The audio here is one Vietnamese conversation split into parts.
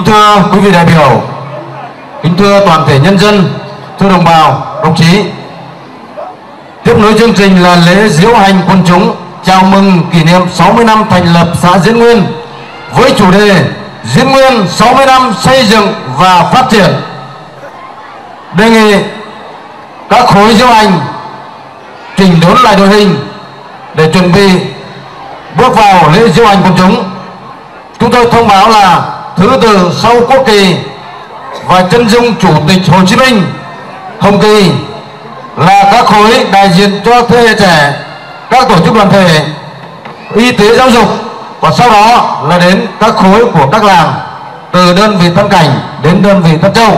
Kính thưa quý vị đại biểu, kính thưa toàn thể nhân dân, thưa đồng bào, đồng chí. Tiếp nối chương trình là lễ diễu hành quần chúng chào mừng kỷ niệm 60 năm thành lập xã Diễn Nguyên với chủ đề Diễn Nguyên 60 năm xây dựng và phát triển. Đề nghị các khối diễu hành chỉnh đốn lại đội hình để chuẩn bị bước vào lễ diễu hành quần chúng. Chúng tôi thông báo là thứ tự sau quốc kỳ và chân dung Chủ tịch Hồ Chí Minh, hồng kỳ là các khối đại diện cho thế hệ trẻ, các tổ chức đoàn thể, y tế, giáo dục, và sau đó là đến các khối của các làng, từ đơn vị Tân Cảnh đến đơn vị Tân Châu.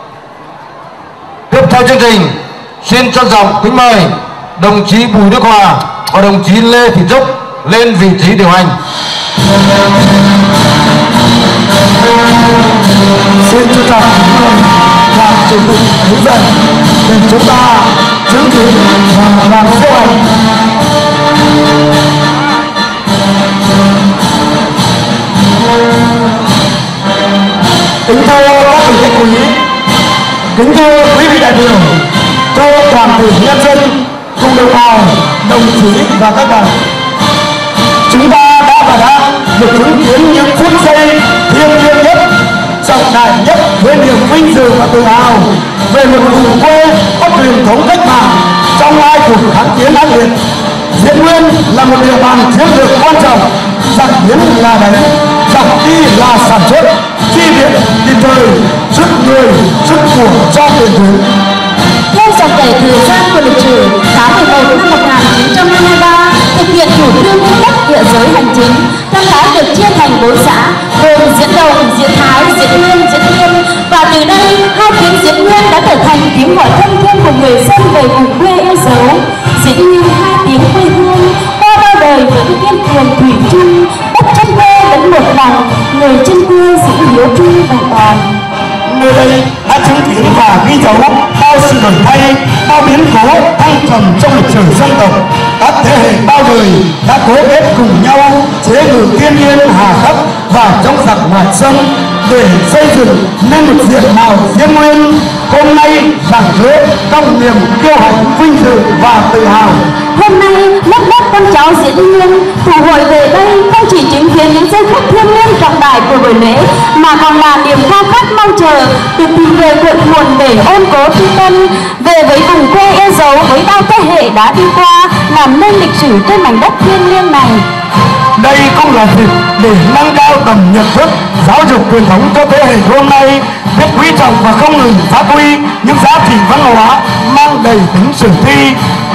Tiếp theo chương trình, xin trân trọng kính mời đồng chí Bùi Đức Hòa và đồng chí Lê Thị Trúc lên vị trí điều hành. Xin trân trọng làm chủ tịch hướng dẫn để chúng ta chứng kiến và làm diễu hành. Kính thưa các vị khách quý, kính thưa quý vị đại biểu, thưa toàn thể nhân dân, cùng đồng bào, đồng chí và các bạn, chúng ta đã và đang được chứng kiến những phút giây thiêng liêng nhất, trọng đại nhất với niềm vinh dự và tự hào về một vùng quê có truyền thống cách mạng trong hai cuộc kháng chiến ác liệt. Diễn Nguyên là một địa bàn chiến lược quan trọng, giặc biến là đánh, giặc đi là sản xuất, chi viện kịp thời, sức người, sức của cho tiền tuyến. Theo dòng chảy thời gian của lịch sử, tháng 11 năm 1923 thực hiện chủ trương phân đất địa giới hành chính, Tân Thái được chia thành 4 xã gồm Diễn Đồng, Diễn Thái, Diễn Nguyên, Diễn Yên, và từ đây hai tiếng Diễn Nguyên đã trở thành tiếng gọi thân thương của người dân về vùng quê yêu dấu. Diễn như hai tiếng quê hương, qua bao đời vẫn kiên cường thủy chung, đất chân quê vẫn một lòng, người chân quê giữ hiếu trung vẹn toàn. Nơi đây đã chứng kiến và ghi dấu bao sự đổi thay, bao biến cố thăng trầm trong lịch sử dân tộc. Các thế hệ bao đời đã cố kết cùng nhau chế ngự thiên nhiên hà khắc và chống giặc ngoại xâm để xây dựng nên một diện mạo Diễn Nguyên hôm nay rạng rỡ trong niềm kiêu hãnh, vinh dự và tự hào. Hôm nay lớp lớp con cháu Diễn Nguyên tụ hội về đây không chỉ chứng kiến những giây phút thiêng liêng trọng đại của buổi lễ, mà còn là niềm khao khát mong chờ được tìm về cội nguồn để ôn cố tri tân, về với vùng quê yêu dấu với bao thế hệ đã đi qua, làm nên lịch sử trên mảnh đất thiêng liêng này. Đây cũng là dịp để nâng cao tầm nhận thức, giáo dục truyền thống cho thế hệ hôm nay, biết quý trọng và không ngừng phát huy những giá trị văn hóa mang đầy tính sử thi,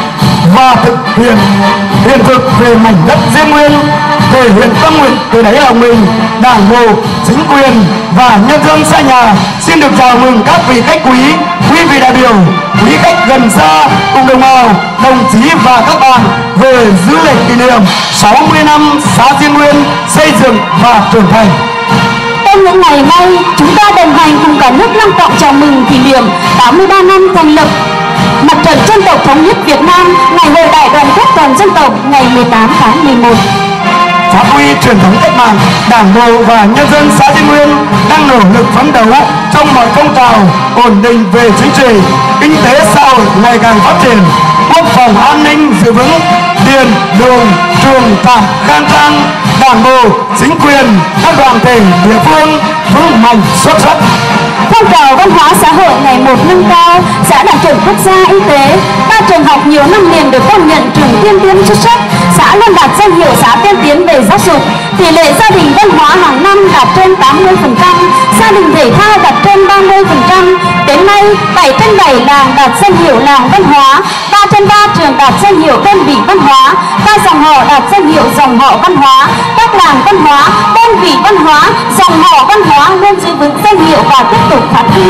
và thực hiện hiện thực về mảnh đất Diễn Nguyên, thể hiện tâm nguyện từ đáy lòng mình. Đảng bộ, chính quyền và nhân dân xã nhà xin được chào mừng các vị khách quý vị đại biểu, quý khách gần xa cùng đồng bào, đồng chí và các bạn về dự lễ kỷ niệm 60 năm xã Diễn Nguyên xây dựng và trưởng thành. Trong những ngày nay, chúng ta đồng hành cùng cả nước long trọng chào mừng kỷ niệm 83 năm thành lập Mặt trận Dân tộc Thống nhất Việt Nam, Ngày hội đại đoàn kết toàn dân tộc ngày 18 tháng 11. Phát huy truyền thống cách mạng, Đảng bộ và nhân dân xã Diễn Nguyên đang nỗ lực phấn đấu trong mọi phong trào, ổn định về chính trị, kinh tế xã hội ngày càng phát triển, quốc phòng an ninh giữ vững, điện, đường, trường trạm khang trang, Đảng bộ, chính quyền, các đoàn thể địa phương vững mạnh xuất sắc. Phong trào văn hóa xã hội ngày một nâng cao, xã đạt chuẩn quốc gia y tế, 3 trường học nhiều năm liền được công nhận trường tiên tiến xuất sắc, xã luôn đạt danh hiệu xã tiên tiến về giáo dục, tỷ lệ gia đình văn hóa hàng năm đạt trên 80%, gia đình thể thao đạt trên 30%. Đến nay, 7 trên 7 làng đạt danh hiệu làng văn hóa, 3 trên 3 trường đạt danh hiệu đơn vị văn hóa, 3 dòng họ đạt danh hiệu dòng họ văn hóa, các làng văn hóa, đơn vị văn hóa, dòng họ văn hóa luôn giữ vững danh hiệu và tiếp tục phát huy.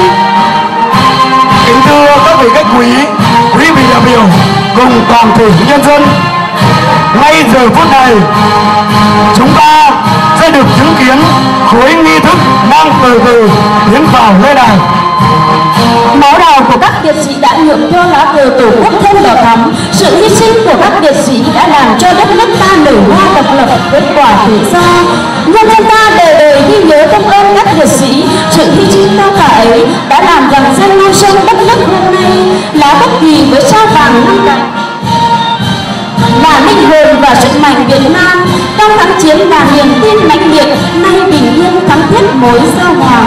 Kính thưa các vị khách quý vị đại biểu cùng toàn thể nhân dân, ngay giờ phút này chúng ta sẽ được chứng kiến khối nghi thức đang từ từ tiến vào lễ đài. Máu đào của các liệt sĩ đã nhuộm cho lá cờ tổ quốc thêm đỏ thắm, sự hy sinh của các liệt sĩ đã làm cho đất nước ta nở hoa độc lập, kết quả tự do. Nhân dân ta đời đời ghi nhớ công ơn các liệt sĩ, vàng năm cánh, là linh hồn và sức mạnh Việt Nam. Trong kháng chiến là niềm tin mãnh liệt, nay bình yên thắm thiết mối giao hòa.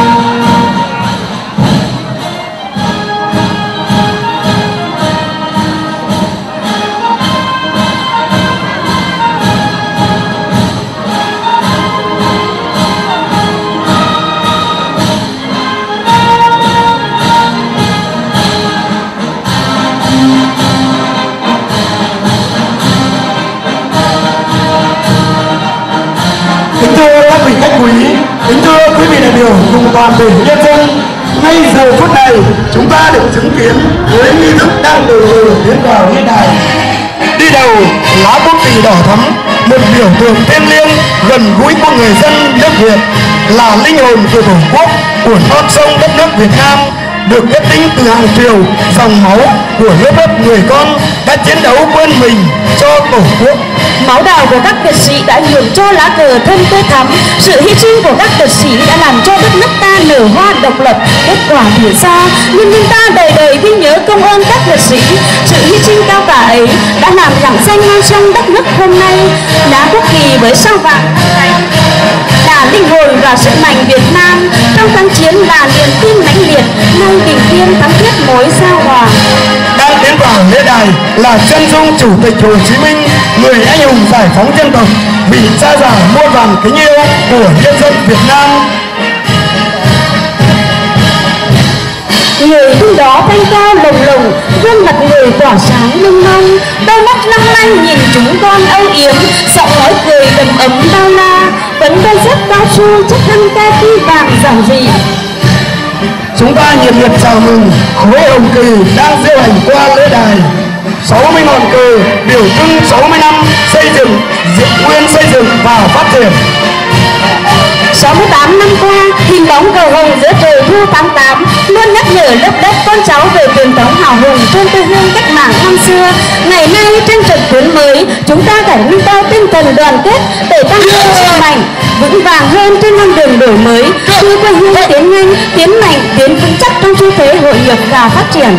Kính thưa các vị khách quý, kính thưa quý vị đại biểu cùng toàn thể nhân dân, ngay giờ phút này chúng ta được chứng kiến với nghi thức đang từ từ tiến vào hiện đại. Đi đầu lá quốc kỳ đỏ thắm, một biểu tượng thiêng liêng gần gũi của người dân nước Việt, là linh hồn của Tổ quốc, của non sông đất nước Việt Nam, được kết tinh từ hàng triều dòng máu của lớp lớp người con đã chiến đấu quên mình cho Tổ quốc. Máu đào của các liệt sĩ đã nhường cho lá cờ thêm tươi thắm. Sự hy sinh của các liệt sĩ đã làm cho đất nước ta nở hoa độc lập. Kết quả thì sao? Nhân dân ta đời đời ghi nhớ công ơn các liệt sĩ. Sự hy sinh cao cả ấy đã làm lặng danh non sông đất nước hôm nay. Lá quốc kỳ với sao vàng là linh hồn và sức mạnh Việt Nam. Trong kháng chiến là niềm tin mãnh liệt, nay bình yên thắm thiết mối giao hòa. Đang tiến vào lễ đài là chân dung Chủ tịch Hồ Chí Minh, người anh hùng giải phóng dân tộc, vị cha già muôn vàn kính yêu của nhân dân Việt Nam. Người đứng đó thanh cao lồng lồng, gương mặt người tỏa sáng lung long, đôi mắt long lanh nhìn chúng con âu yếm, giọng nói cười đầm ấm bao la, vẫn đôi dép cao su chiếc khăn kaki vàng giản dị. Chúng ta nhiệt liệt chào mừng khối hồng kỳ đang diễu hành qua lễ đài. 60 ngọn cờ biểu trưng 60 năm xây dựng, nguyên xây dựng và phát triển. 68 năm qua, hình bóng cờ hồng giữa trời thu tháng 8 luôn nhắc nhở lớp lớp con cháu về truyền thống hào hùng trên quê hương cách mạng năm xưa. Ngày nay trên trận tuyến mới, chúng ta phải nâng cao tinh thần đoàn kết để tăng cường sức mạnh vững vàng hơn trên con đường đổi mới, đưa quê hương tiến nhanh, tiến mạnh, tiến vững chắc trong xu thế hội nhập và phát triển.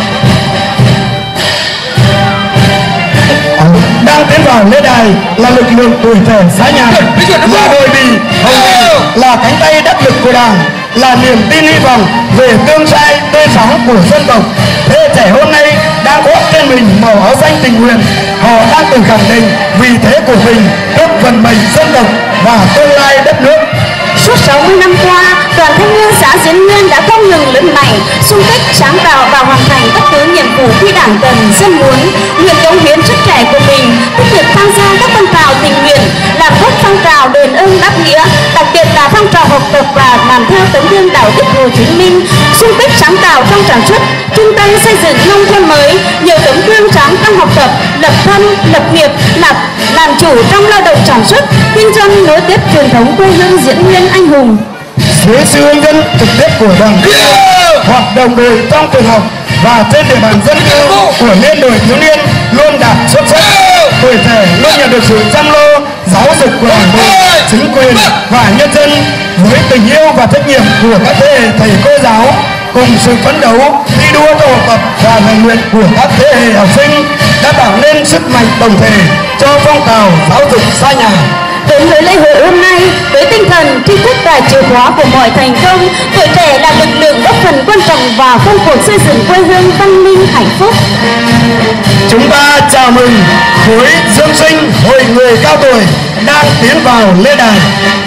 Đang tiến vào lễ đài là lực lượng tuổi trẻ xã Nhàn, là đội bì hồng, là cánh tay đắc lực của Đảng, là niềm tin hy vọng về tương lai tươi sáng của dân tộc. Thế trẻ hôm nay đang khoác trên mình màu áo xanh tình nguyện, họ đang tự khẳng định vị thế của mình trước vận mệnh dân tộc và tương lai đất nước. Suốt 60 năm qua, đoàn thanh niên xã Diễn Nguyên đã không ngừng lớn mạnh, xung kích, sáng tạo và hoàn thành bất cứ nhiệm vụ khi Đảng cần, dân muốn, nguyện cống hiến sức trẻ của mình, tích cực tham gia các phong trào tình nguyện, làm tốt phong trào đền ơn đáp nghĩa, đặc biệt là phong trào học tập và làm theo tấm gương đạo đức Hồ Chí Minh, xung kích sáng tạo trong sản xuất, chung tay xây dựng nông thôn mới, nhiều tấm gương sáng trong học tập, lập thân, lập nghiệp, làm chủ trong lao động sản xuất, kinh doanh, nối tiếp truyền thống quê hương Diễn Nguyên anh hùng. Dưới sự hướng dẫn trực tiếp của đoàn hoạt động đội trong trường học và trên địa bàn dân cư của liên đội thiếu niên luôn đạt xuất sắc. Tuổi trẻ luôn nhận được sự chăm lo giáo dục của đảng bộ, chính quyền và nhân dân, với tình yêu và trách nhiệm của các thế hệ thầy cô giáo, cùng sự phấn đấu thi đua cho học tập và rèn luyện của các thế hệ học sinh đã tạo nên sức mạnh tổng thể cho phong trào giáo dục xa nhà. Đến với lễ hội hôm nay, với tinh thần tri thức là chìa khóa của mọi thành công, tuổi trẻ là lực lượng góp phần quan trọng vào công cuộc xây dựng quê hương văn minh hạnh phúc. Chúng ta chào mừng khối dưỡng sinh hội người cao tuổi đang tiến vào lễ đài.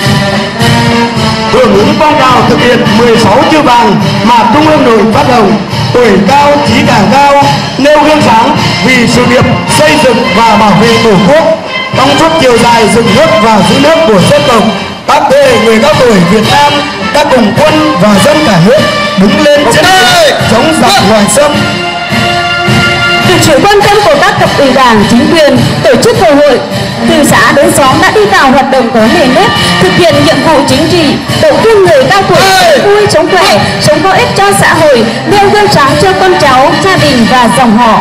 Hưởng ứng phong trào thực hiện 16 chữ vàng mà Trung ương Đội phát động, tuổi cao chí càng cao, nêu gương sáng vì sự nghiệp xây dựng và bảo vệ Tổ quốc. Trong suốt chiều dài dựng nước và giữ nước của dân tộc, các thế hệ người cao tuổi Việt Nam đã cùng quân và dân cả nước đứng lên chiến đấu chống giặc ngoại xâm. Được sự quan tâm của các cấp ủy Đảng, chính quyền, tổ chức hội hội từ xã đến xóm đã đi vào hoạt động có nề nếp, thực hiện nhiệm vụ chính trị, động viên người cao tuổi sống vui, sống khỏe, sống có ích cho xã hội, nêu gương sáng cho con cháu, gia đình và dòng họ.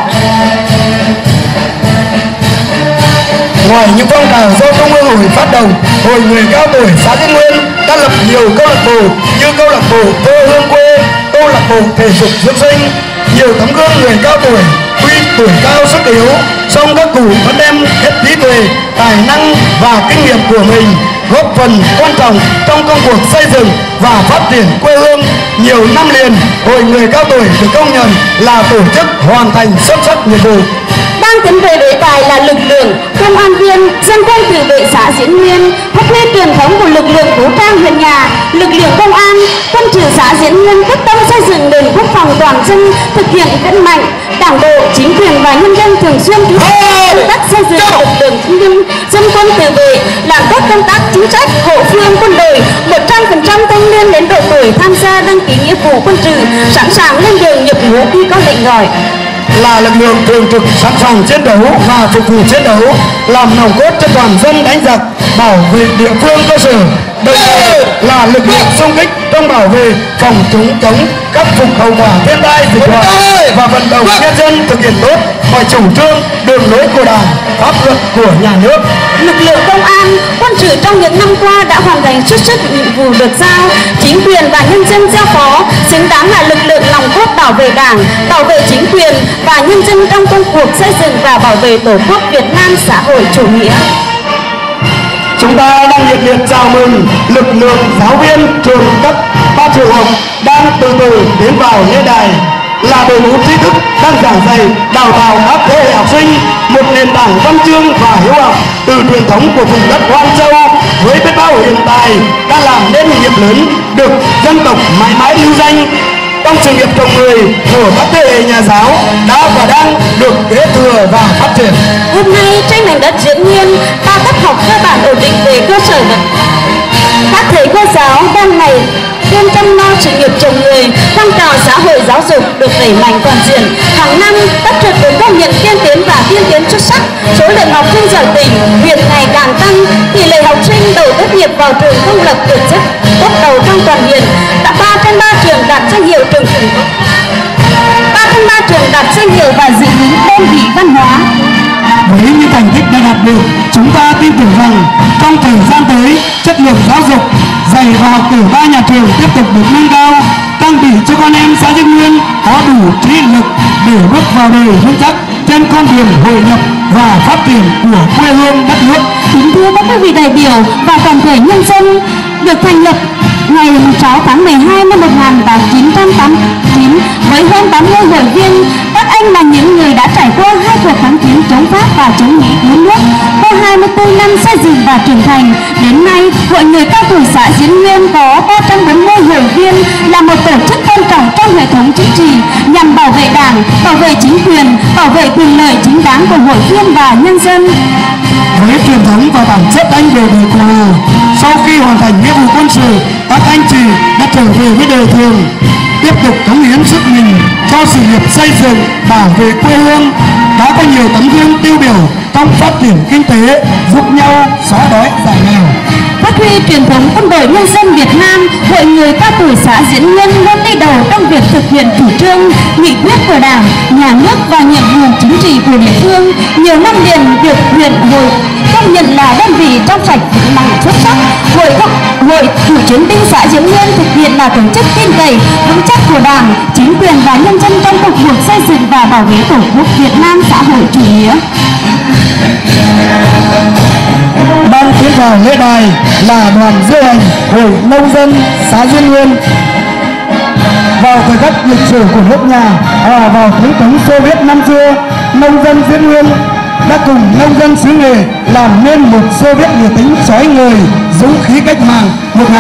Ngoài những phong trào do Trung ương Hội phát động, Hội người cao tuổi xã Diễn Nguyên đã lập nhiều câu lạc bộ như câu lạc bộ quê hương quê, câu lạc bộ thể dục dưỡng sinh, nhiều tấm gương người cao tuổi, tuy tuổi cao sức yếu, song các cụ vẫn đem hết trí tuệ, tài năng và kinh nghiệm của mình góp phần quan trọng trong công cuộc xây dựng và phát triển quê hương. Nhiều năm liền, Hội Người Cao Tuổi được công nhận là tổ chức hoàn thành xuất sắc nhiệm vụ. Đang tiến về đề tài là lực lượng công an viên, dân quân tự vệ xã Diễn Nguyên, phát huy truyền thống của lực lượng vũ trang huyện nhà. Lực lượng công an, quân sự xã Diễn Nguyên quyết tâm xây dựng nền quốc phòng toàn dân, thực hiện vững mạnh. Đảng bộ, chính quyền và nhân dân thường xuyên chú trọng công tác xây dựng lực lượng chính dân, dân quân tự vệ, làm tốt công tác chính sách, hậu phương quân đội. 100% thanh niên đến độ tuổi tham gia đăng ký nghĩa vụ quân sự, sẵn sàng lên đường nhập ngũ khi có lệnh gọi. Là lực lượng thường trực sẵn sàng chiến đấu và phục vụ chiến đấu, làm nòng cốt cho toàn dân đánh giặc, bảo vệ địa phương cơ sở. Đồng thời là lực lượng xung kích trong bảo vệ, phòng chống khắc phục hậu quả thiên tai dịch bệnh và vận động nhân dân thực hiện tốt mọi chủ trương, đường lối của Đảng, pháp luật của nhà nước. Lực lượng công an, quân sự trong những năm qua đã hoàn thành xuất sắc nhiệm vụ được giao, chính quyền và nhân dân giao phó, xứng đáng là lực lượng nòng cốt bảo vệ Đảng, bảo vệ chính quyền và nhân dân trong công cuộc xây dựng và bảo vệ Tổ quốc Việt Nam xã hội chủ nghĩa. Chúng ta đang nhiệt liệt chào mừng lực lượng giáo viên trường cấp 3 trường học đang từ từ tiến vào lễ đài, là đội ngũ trí thức đang giảng dạy đào tạo các thế hệ học sinh một nền tảng văn chương và hiếu học từ truyền thống của vùng đất Hoan Châu, với biết bao hiện tại đã làm nên nghiệp lớn được dân tộc mãi mãi lưu danh. Trong sự nghiệp trồng người của các thế hệ nhà giáo đã và đang được kế thừa và phát triển. Hôm nay trên mảnh đất Diễn Nguyên, ba cấp học cơ bản ổn định về cơ sở vật. Các thầy cô giáo đang ngày đêm chăm lo sự nghiệp trồng người, phong trào xã hội giáo dục được đẩy mạnh toàn diện. Hàng năm, tất trật được công nhận tiên tiến và tiên tiến xuất sắc. Số lượng học sinh giỏi tỉnh huyện ngày càng tăng, tỷ lệ học sinh đầu tốt nghiệp vào trường công lập được xếp top đầu trong toàn huyện. Đã 3 trên 3 trường đạt danh hiệu trường 3 trên 3 trường đạt danh hiệu và giữ vững đơn vị văn hóa. Với những thành tích đã đạt được, chúng ta tin tưởng rằng trong thời gian tới, chất lượng giáo dục dạy và học ở ba nhà trường tiếp tục được nâng cao, trang bị cho con em xã Diễn Nguyên có đủ trí lực để bước vào đời vững chắc trên con đường hội nhập và phát triển của quê hương đất nước. Kính thưa các quý vị đại biểu và toàn thể nhân dân, được thành lập ngày 6 tháng 12 năm 1989 với hơn 80 hội viên. Các anh là những người đã trải qua 2 cuộc kháng chiến chống Pháp và chống Mỹ cứu nước. Qua 24 năm xây dựng và trưởng thành, đến nay Hội Người Cao Tuổi xã Diễn Nguyên có 340 hội viên, là một tổ chức quan trọng trong hệ thống chính trị nhằm bảo vệ Đảng, bảo vệ chính quyền, bảo vệ quyền lợi chính đáng của hội viên và nhân dân. Với truyền thống và bản chất anh bộ đội cụ Hồ, sau khi hoàn thành nghĩa vụ quân sự, các anh chị đã trở về với đời thường, tiếp tục cống hiến sức mình cho sự nghiệp xây dựng, bảo vệ quê hương. Đã có nhiều tấm gương tiêu biểu trong phát triển kinh tế, giúp nhau xóa đói giảm nghèo. Phát huy truyền thống quân đội nhân dân Việt Nam, Hội Người Cao Tuổi xã Diễn Nguyên luôn đi đầu trong việc thực hiện chủ trương, nghị quyết của Đảng, Nhà nước và nhiệm vụ chính trị của địa phương. Nhiều năm liền được huyện hội công nhận là đơn vị trong sạch vững mạnh xuất sắc. Hội Cựu chiến binh xã Diễn Nguyên thực hiện là tổ chức tin cậy, vững chắc của Đảng, chính quyền và nhân dân trong công cuộc xây dựng và bảo vệ Tổ quốc Việt Nam xã hội chủ nghĩa. Đang tiến vào lễ đài là đoàn diễu hành Hội Nông dân xã Diễn Nguyên. Vào thời khắc lịch sử của nước nhà, vào thế thống Xô Viết năm xưa, nông dân Diễn Nguyên đã cùng nông dân xứ Nghệ làm nên một Xô Viết nghĩa tính chói ngời, dũng khí cách mạng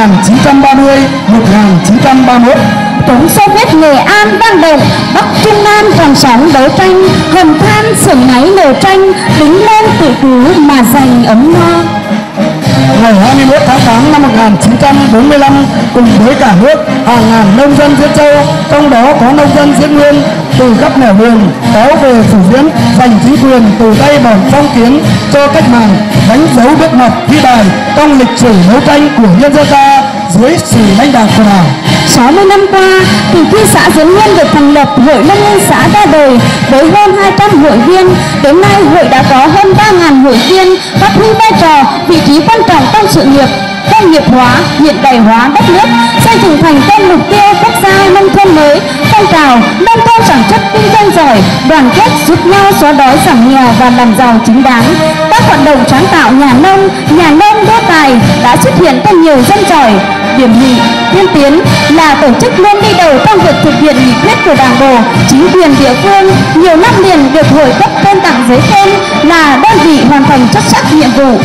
1930-1931. Tổng Xô Viết Nghệ An vang động, Bắc Trung Nam tràn sóng đấu tranh, hầm than xưởng máy nổ tranh, đứng lên tự cứu mà giành ấm no. Ngày 21 tháng 8 năm 1945, cùng với cả nước, hàng ngàn nông dân Diễn Châu, trong đó có nông dân Diễn Nguyên, từ khắp nẻo đường kéo về Phủ Diễn, giành chính quyền từ tay bọn phong kiến cho cách mạng, đánh dấu bước ngoặt vĩ đại trong lịch sử đấu tranh của nhân dân ta dưới sự lãnh đạo của Đảng. 60 năm qua, từ khi xã Diễn Nguyên được thành lập, Hội Nông dân xã ra đời với hơn 200 hội viên. Đến nay, hội đã có hơn 3.000 hội viên, phát huy vai trò, vị trí quan trọng trong sự nghiệp công nghiệp hóa, hiện đại hóa đất nước, xây dựng thành công mục tiêu quốc gia nông thôn mới, phong trào nông thôn sản xuất kinh doanh giỏi, đoàn kết giúp nhau xóa đói giảm nghèo và làm giàu chính đáng. Các hoạt động sáng tạo nhà nông đô tài đã xuất hiện trong nhiều dân giỏi. Điểm nhì, tiên tiến là tổ chức luôn đi đầu trong việc thực hiện nghị quyết của Đảng bộ, chính quyền địa phương, nhiều năm liền được hội cấp tôn tặng giấy khen là đơn vị hoàn thành xuất sắc nhiệm vụ.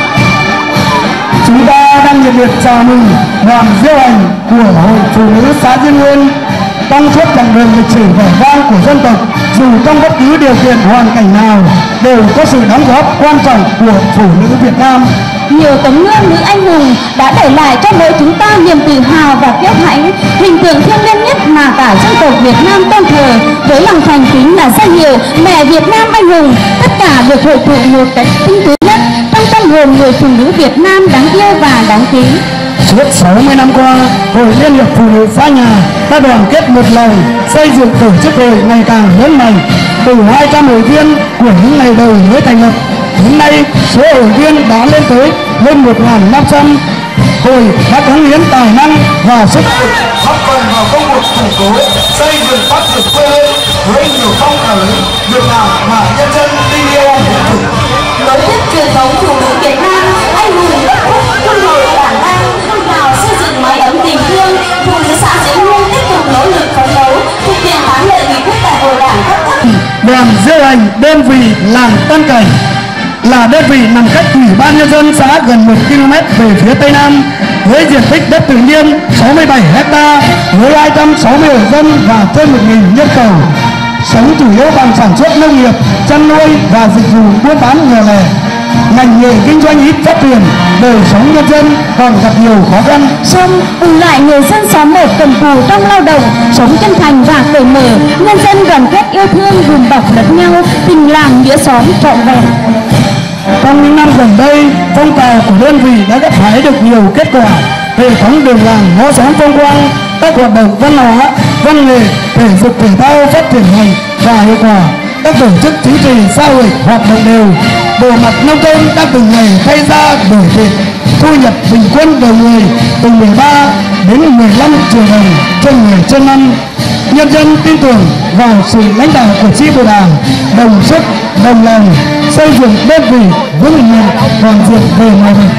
Chúng ta đang nhiệt liệt chào mừng đoàn diễu hành của Hội Phụ nữ xã Diên Nguyên. Trong suốt chặng đường lịch sử vẻ vang của dân tộc, dù trong bất cứ điều kiện hoàn cảnh nào, đều có sự đóng góp quan trọng của phụ nữ Việt Nam. Nhiều tấm gương nữ anh hùng đã để lại cho mỗi chúng ta niềm tự hào và kiêu hãnh, hình tượng thiêng liêng nhất mà cả dân tộc Việt Nam tôn thờ với lòng thành kính là danh hiệu Mẹ Việt Nam anh hùng. Tất cả được hội tụ một cách tinh túy nhất trong tâm hồn người phụ nữ Việt Nam đáng yêu và đáng kính. Suốt 60 năm qua, Hội Liên hiệp Phụ nữ xã nhà đã đoàn kết một lòng, xây dựng tổ chức hội ngày càng lớn mạnh. Từ 200 hội viên của những ngày đầu mới thành lập, đến nay số hội viên đã lên tới hơn 1.500. Hội đã cống hiến tài năng và sức góp phần vào công cuộc củng cố, xây dựng phát triển quê hương với nhiều phong trào lớn được làm mà nhân dân tin yêu hưởng thụ. Nối tiếp truyền thống phụ nữ Việt Nam, anh hùng bất khuất quân đội Đảng Anh, phong trào xây dựng mái ấm tình thương, phụ nữ xã Diên Nguyên tiếp tục nỗ lực phấn đấu, thực hiện thắng lợi nghị quyết đại hội Đảng các cấp. Đoàn diễu hành đơn vị làng Tân Cảnh là đơn vị nằm cách Ủy ban nhân dân xã gần 1 km về phía tây nam, với diện tích đất tự nhiên 67 ha, với 260 hộ dân và trên 1.000 nhân khẩu, sống chủ yếu bằng sản xuất nông nghiệp, chăn nuôi và dịch vụ buôn bán nhỏ lẻ. Ngành nghề kinh doanh ít phát triển, đời sống nhân dân còn gặp nhiều khó khăn. Song cùng lại người dân xóm 1 cần cù trong lao động, sống chân thành và cởi mở, nhân dân đoàn kết yêu thương đùm bọc lẫn nhau, tình làng nghĩa xóm trọn vẹn. Trong những năm gần đây, phong trào của đơn vị đã gặt hái được nhiều kết quả. Hệ thống đường làng ngõ xóm phong quang, các hoạt động văn hóa, văn nghệ, thể dục thể thao phát triển mạnh và hiệu quả. Các tổ chức chính trị xã hội hoạt động đều. Bộ mặt nông thôn đã từng ngày thay ra đổi thịt, thu nhập bình quân đầu người từ 13 đến 15 triệu đồng trên người trên năm. Nhân dân tin tưởng vào sự lãnh đạo của chi bộ Đảng, đồng sức đồng lòng xây dựng đơn vị vững mạnh toàn diện về mọi mặt.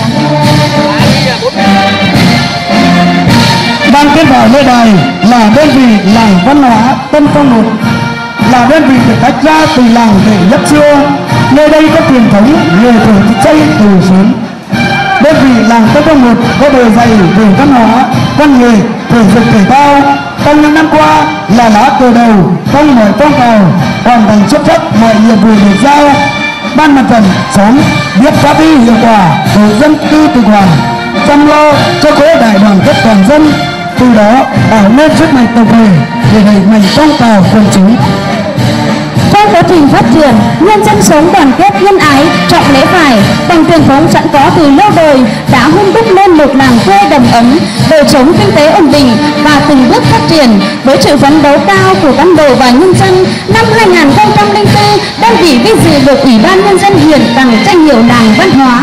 Ban kết vào nơi đài là đơn vị làng văn hóa Tân Phong 1, là đơn vị được tách ra từ làng Đệ Nhất Xưa. Nơi đây có truyền thống nghề thổ xây từ sớm. Đơn vị làng Tân Phong 1 có bề dày về văn hóa, văn nghệ, thể dục thể thao. Trong những năm qua là lá cờ đầu trong mọi phong trào, hoàn thành xuất sắc mọi nhiệm vụ được giao. Ban mặt trận xóm biết phát huy hiệu quả tổ dân cư tự quản, chăm lo cho khối đại đoàn kết toàn dân, từ đó tạo nên sức mạnh tập thể để đẩy mạnh phong trào quần chúng. Trong quá trình phát triển, nhân dân sống đoàn kết nhân ái, trọng lễ phải, bằng truyền thống sẵn có từ lâu đời đã hun đúc lên một làng quê đầm ấm, đời sống kinh tế ổn định và từng bước phát triển. Với sự phấn đấu cao của cán bộ và nhân dân, năm 2004, đơn vị vinh dự được Ủy ban Nhân dân huyện tặng danh hiệu làng văn hóa.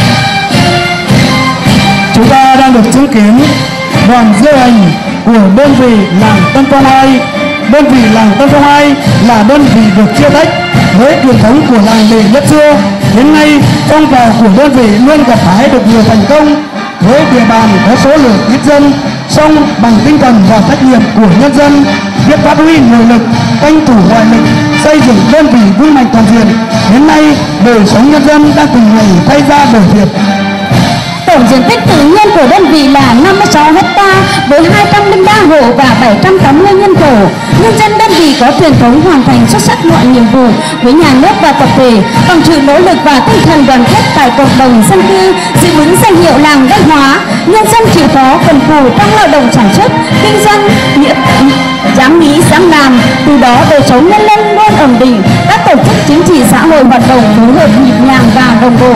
Chúng ta đang được chứng kiến đoàn diễu hành của đơn vị làng Tân Phong 2. Đơn vị làng Tân Phong 2 là đơn vị được chia tách với truyền thống của làng Đệ Nhất Xưa. Đến nay, phong trào của đơn vị luôn gặt hái được nhiều thành công. Với địa bàn có số lượng ít dân, song bằng tinh thần và trách nhiệm của nhân dân, biết phát huy nội lực, tranh thủ ngoại lực, xây dựng đơn vị vững mạnh toàn diện. Đến nay, đời sống nhân dân đang từng ngày thay ra đổi thịt. Tổng diện tích tự nhiên của đơn vị là 56 ha với 203 hộ và 780 nhân khẩu. Nhân dân đơn vị có truyền thống hoàn thành xuất sắc mọi nhiệm vụ với nhà nước và tập thể, bằng sự nỗ lực và tinh thần đoàn kết tại cộng đồng dân cư, giữ vững danh hiệu làng văn hóa. Nhân dân chịu khó cần cù trong lao động sản xuất, kinh doanh, dám nghĩ dám làm, từ đó đời sống nhân dân luôn ổn định. Các tổ chức chính trị xã hội hoạt động phối hợp nhịp nhàng và đồng bộ.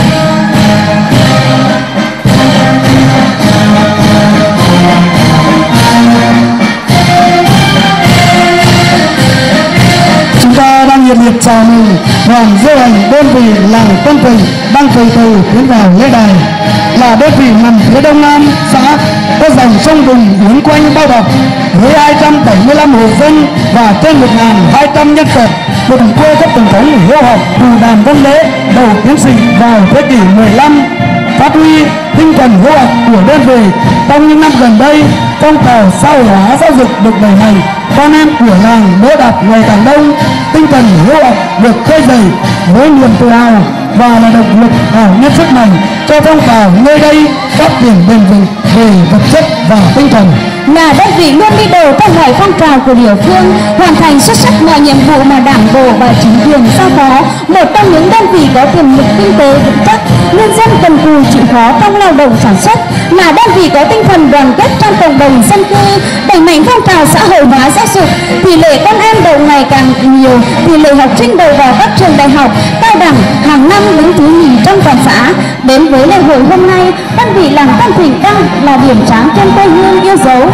Chúng ta đang nhiệt liệt chào mừng đoàn diễu hành đơn vị làng Tân Bình đang từ từ tiến vào lễ đài. là đơn vị nằm phía đông nam xã, có dòng sông Bùng uốn quanh bao bọc với 275 hộ dân và trên 1.200 nhân khẩu. Một quê cấp tổng thống hiếu học Bùi Đàm Văn Lễ đầu tiến sĩ vào thế kỷ 15, phát huy tinh thần hiếu học của đơn vị. Trong những năm gần đây, phong trào xã hội hóa giáo dục được đẩy mạnh, con em của làng đỗ đạt ngày càng đông, tinh thần hiếu học được khơi dậy với niềm tự hào và là động lực hào nhất sức mạnh cho phong trào nơi đây phát triển bền vững về vật chất và tinh thần. Là đơn vị luôn đi đầu trong mọi phong trào của địa phương, hoàn thành xuất sắc mọi nhiệm vụ mà Đảng bộ và chính quyền giao phó. Một trong những đơn vị có tiềm lực kinh tế vững chắc, nhân dân cần cù chịu khó trong lao động sản xuất, là đơn vị có tinh thần đoàn kết trong cộng đồng dân cư, đẩy mạnh phong trào xã hội hóa giáo dục, tỷ lệ con em đậu ngày càng nhiều, tỷ lệ học sinh đầu vào các trường đại học, cao đẳng hàng năm đứng thứ nhì trong toàn xã. Đến với lễ hội hôm nay, đơn vị làng Tân Thịnh đang là điểm sáng trên quê hương yêu dấu.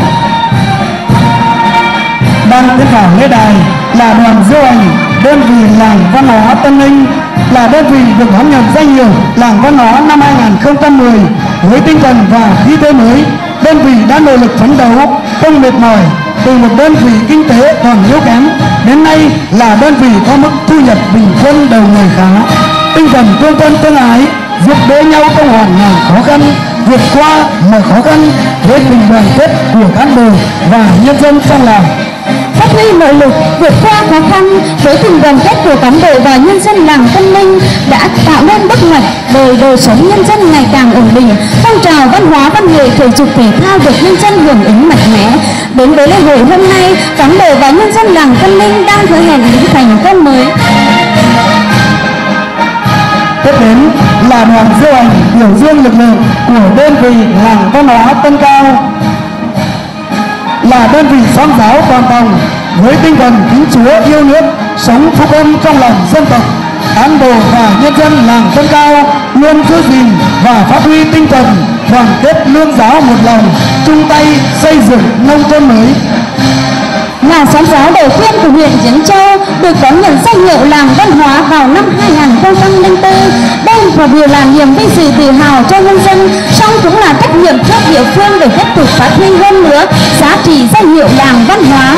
Đang tiến vào lễ đài là đoàn diễu hành đơn vị làng văn hóa Tân Ninh, là đơn vị được đón nhận danh hiệu làng văn hóa năm 2010. Với tinh thần và khí thế mới, đơn vị đã nỗ lực phấn đấu không mệt mỏi, từ một đơn vị kinh tế còn yếu kém đến nay là đơn vị có mức thu nhập bình quân đầu người khá. Tinh thần tương thân tương ái, giúp đỡ nhau trong hoàn cảnh khó khăn, vượt qua mọi khó khăn với tình đoàn kết của cán bộ và nhân dân trong làng. Phát huy nội lực vượt qua khó khăn với tình đoàn kết của cán bộ và nhân dân làng Tân Ninh đã tạo nên bước ngoặt đời sống nhân dân ngày càng ổn định. Phong trào văn hóa văn nghệ thể dục thể thao được nhân dân hưởng ứng mạnh mẽ. Đến với lễ hội hôm nay, cán bộ và nhân dân làng Tân Ninh đang hứa hẹn những thành công mới. Tiếp đến là đoàn diễu hành biểu dương lực lượng của đơn vị làng văn hóa Tân Cao, là đơn vị xóm giáo toàn tòng với tinh thần kính Chúa yêu nước, sống phúc âm trong lòng dân tộc. Cán bộ và nhân dân làng Tân Cao luôn giữ gìn và phát huy tinh thần đoàn kết lương giáo một lòng, chung tay xây dựng nông thôn mới. Là xóm giáo đầu tiên của huyện Diễn Châu được đón nhận danh hiệu làng văn hóa vào năm 2004. Đây là điều làm niềm vinh dự tự hào cho nhân dân, song cũng là trách nhiệm cho địa phương để tiếp tục phát huy hơn nữa giá trị danh hiệu làng văn hóa.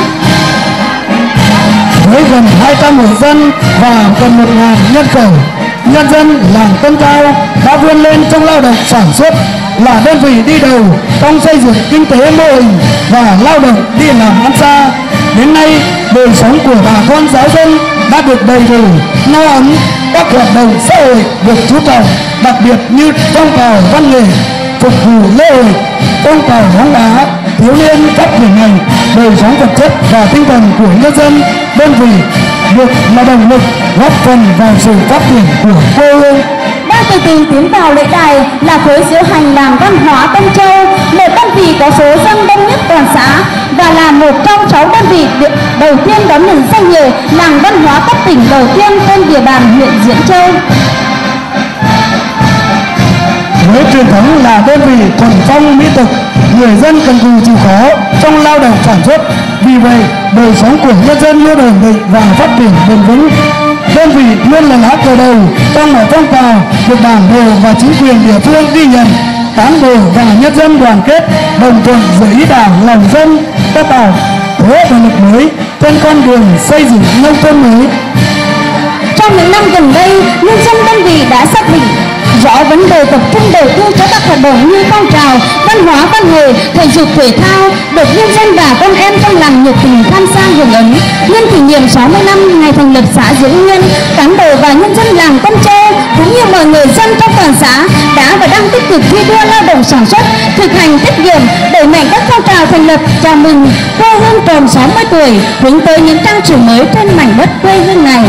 Với gần 200 hộ dân và gần 1.000 nhân khẩu, nhân dân làng Tân Cao đã vươn lên trong lao động sản xuất, là đơn vị đi đầu trong xây dựng kinh tế mô hình và lao động đi làm ăn xa. Đến nay, đời sống của bà con giáo dân đã được đầy đủ, no ấm, các hoạt động xã hội được chú trọng, đặc biệt như phong trào văn nghệ, phục vụ lễ hội, phong trào bóng đá, thiếu niên phát triển ngành, đời sống vật chất và tinh thần của nhân dân. Đơn vị được là động lực góp phần vào sự phát triển của quê hương. Đang từ từ tiến vào lễ đài là khối diễu hành làng văn hóa Tân Châu, một đơn vị có số dân đông nhất toàn xã và là một trong 6 đơn vị đầu tiên đón nhận danh hiệu làng văn hóa cấp tỉnh đầu tiên trên địa bàn huyện Diễn Châu. Với truyền thống là đơn vị thuần phong mỹ tục, người dân cần cù chịu khó trong lao động sản xuất. Vì vậy, đời sống của nhân dân luôn ổn định và phát triển bền vững. Đơn vị luôn là lá cờ đầu trong mọi phong trào, được Đảng bộ và chính quyền địa phương ghi nhận. Cán bộ và nhân dân đoàn kết đồng thuận giữa ý đảng lòng dân, đã tạo thế và lực mới trên con đường xây dựng nông thôn mới. Trong những năm gần đây, nhân dân đơn vị đã xác định rõ vấn đề tập trung đầu tư cho các hoạt động như phong trào văn hóa văn nghệ, thể dục thể thao được nhân dân và con em trong làng nhiệt tình tham gia hưởng ứng. Nhân kỷ niệm 60 năm ngày thành lập xã Diễn Nguyên, cán bộ và nhân dân làng Tân Châu cũng như mọi người dân trong toàn xã đã và đang tích cực thi đua lao động sản xuất, thực hành tiết kiệm, đẩy mạnh các phong trào thành lập chào mừng quê hương tròn 60 tuổi, hướng tới những trang sử mới trên mảnh đất quê hương này.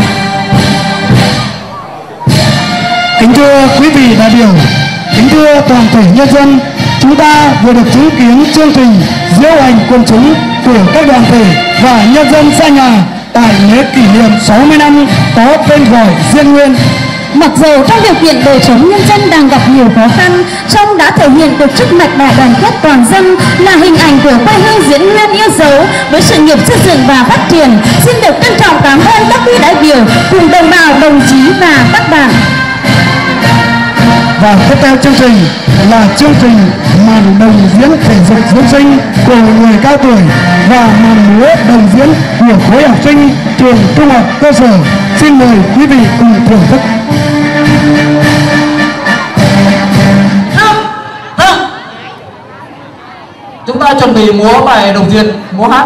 Kính thưa quý vị đại biểu, kính thưa toàn thể nhân dân, chúng ta vừa được chứng kiến chương trình diễu hành quần chúng của các đoàn thể và nhân dân xa nhà tại lễ kỷ niệm 60 năm có tên gọi Diễn Nguyên. Mặc dù trong điều kiện đời sống nhân dân đang gặp nhiều khó khăn, song đã thể hiện được sức mạnh đại đoàn kết toàn dân, là hình ảnh của quê hương Diễn Nguyên yêu dấu với sự nghiệp xây dựng và phát triển. Xin được trân trọng cảm ơn các quý đại biểu cùng đồng bào, đồng chí và các bạn. Và tiếp theo chương trình là chương trình màn đồng diễn thể dục dưỡng sinh của người cao tuổi và màn múa đồng diễn của khối học sinh trường trung học cơ sở. Xin mời quý vị cùng thưởng thức. Chúng ta chuẩn bị múa bài đồng diễn, múa hát.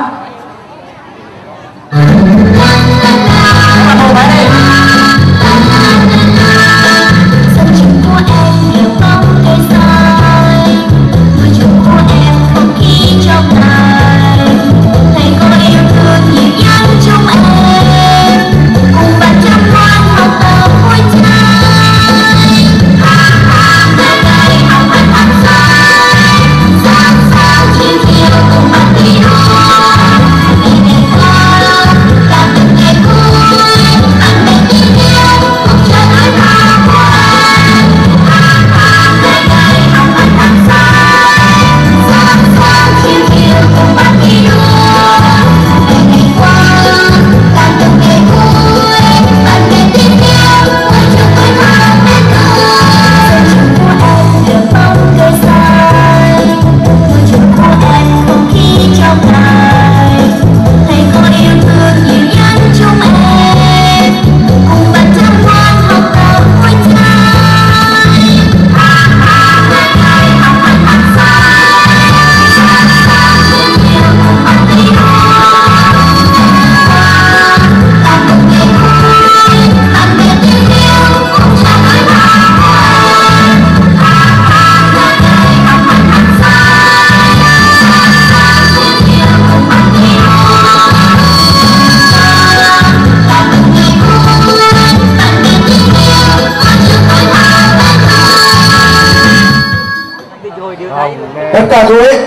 Tất cả chú ý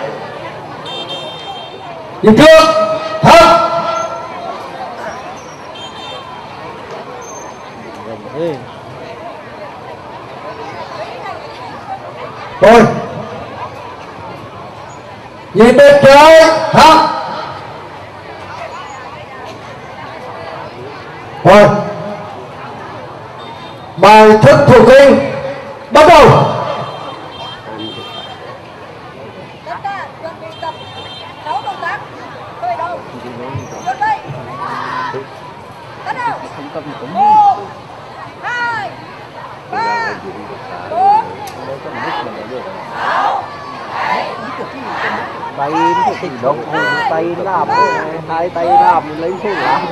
đi trước hết. Rồi nhìn bên trái hết. Rồi bài thức thủ kinh bắt đầu. Tay nó thịt động, tay làm hai tay làm lấy số làm.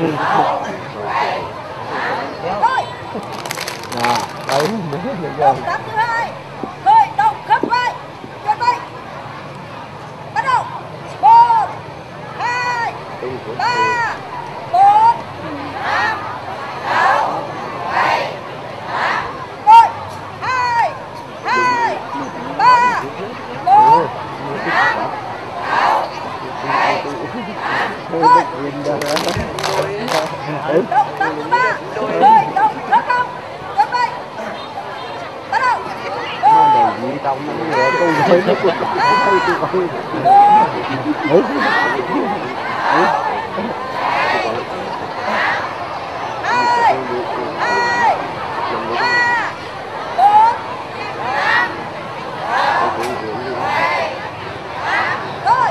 Đấy, động tác thứ hai, khởi động khớp vai, chuyển tay, bắt đầu. 1, 2, 3, 4, 5, 6, 7, 8. Rồi, 2, 2, 3, 4, 5, 6, 7. Rồi. Động tác thứ ba, khởi động khớp hông, chuyển tay. Bắt đầu. 1, trong nó câu nói nó cũng hay tôi coi. 2, 2, 3, 4, 5, 6, 7, 8. Rồi.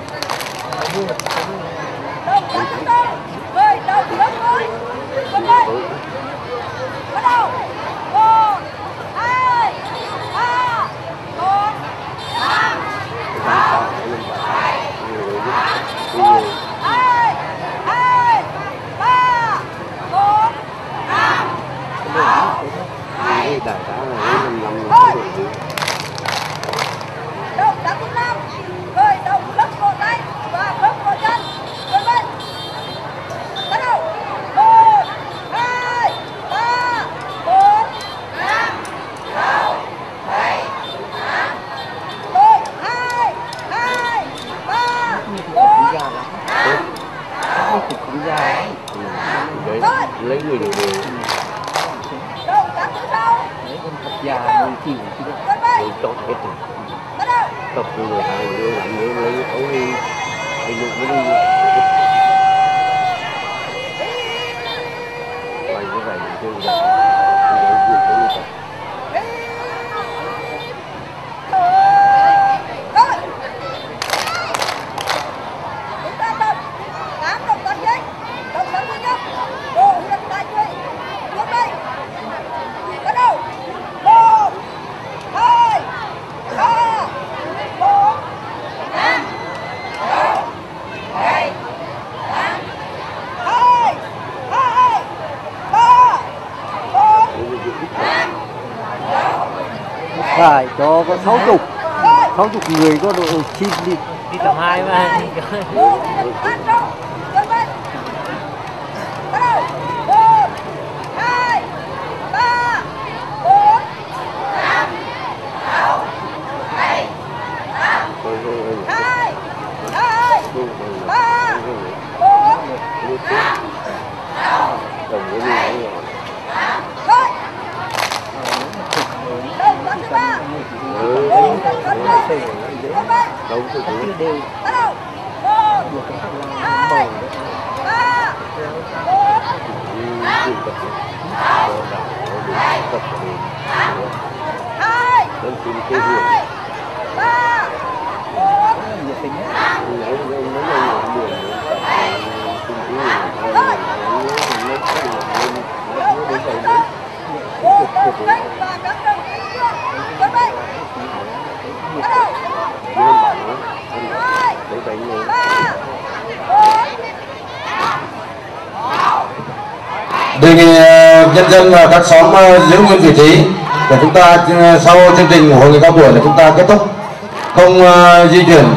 Động tác thứ tư, khởi động khớp gối, chuyển tay. Bắt đầu. 1, 2, 3, 4, 5, 6, 7, 8. 1, 2, 2, 3, 4, 5, 6, 7, 8. Động tác thứ 5, khởi động khớp cổ tay và khớp cổ chân. Chuẩn bị. Bắt đầu. 1, 2, 3, 4, 5, 6, 7, 8. Rồi, 2, 2, 3, 4, 5, 6, 7. Rồi. Lấy người được rồi. Động tác thứ 6. Già người chịu chứ Chuẩn bị. tốt hết rồi. Bắt đầu. Tập người hai người làm nữa lấy ấu đi đi dục mới đi. Vậy như vậy chứ. 60 người có độ chim đi tầm 2 mà. Đề nghị nhân dân và các xóm giữ nguyên vị trí để chúng ta sau chương trình của hội nghị cao tuổi là chúng ta kết thúc, không di chuyển.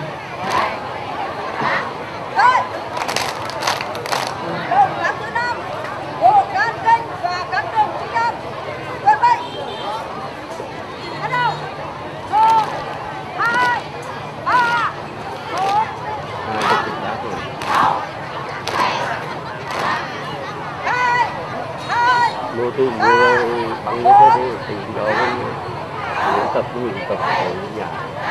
Lô tư bằng như thế thì đó tập của mình tập ở nhà.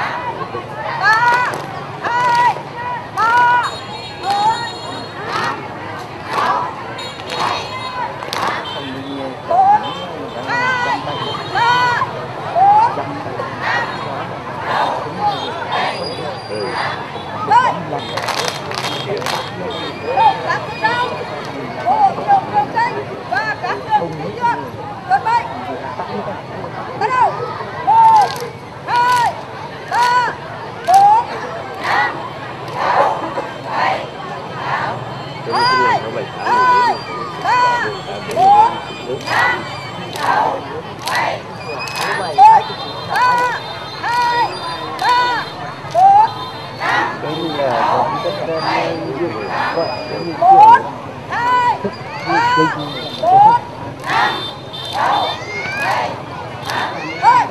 3, 2, 3, 4. Và các trường kỹ thuật chuẩn bị bắt đầu 1, 2, 3, 4 2, 2, 3, 4 5, 6, 7, 1, 3, 2, 3, 4 5, 4, 2, 3, 4 5, 6, 7, 8.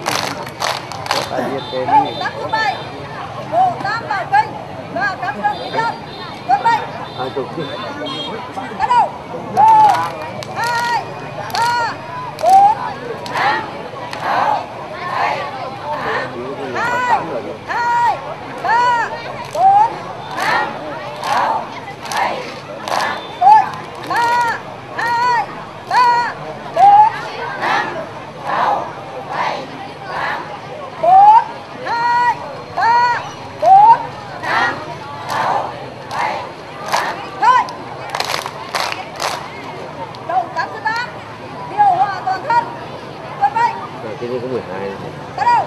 Các thứ bảy, bộ tam bảo kinh và các trường kỹ thuật chuẩn bị bắt đầu 1, 2, 3, 4 5, 6, 7, 2, 2, 3, 4 5, 6, 7, 4, 3, 2, 3, 4 5, 6, 7, 4, 2, 3, 4 5, 6, 7, thôi. Đầu tám thứ 8 điều hòa toàn thân chuẩn bị. Cái này có 12. Bắt đầu.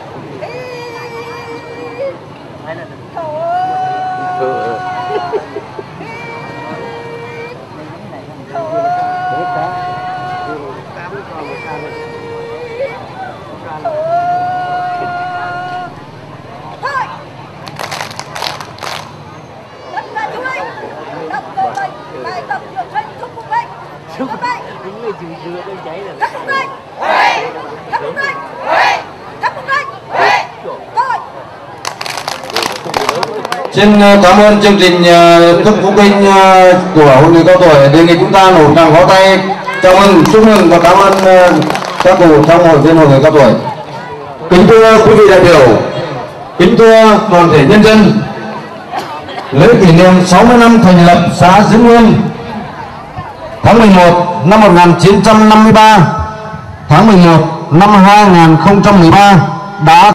Xin cảm ơn chương trình thức phúc kinh của hội nghị cao tuổi. Đề nghị chúng ta nổ tràng pháo tay chào mừng, chúc mừng và cảm ơn các cụ trong hội viên hội nghị cao tuổi. Kính thưa quý vị đại biểu, kính thưa toàn thể nhân dân, lễ kỷ niệm 60 năm thành lập xã Giữ Nguyên tháng 11 năm 1953, tháng 11 năm 2013 đã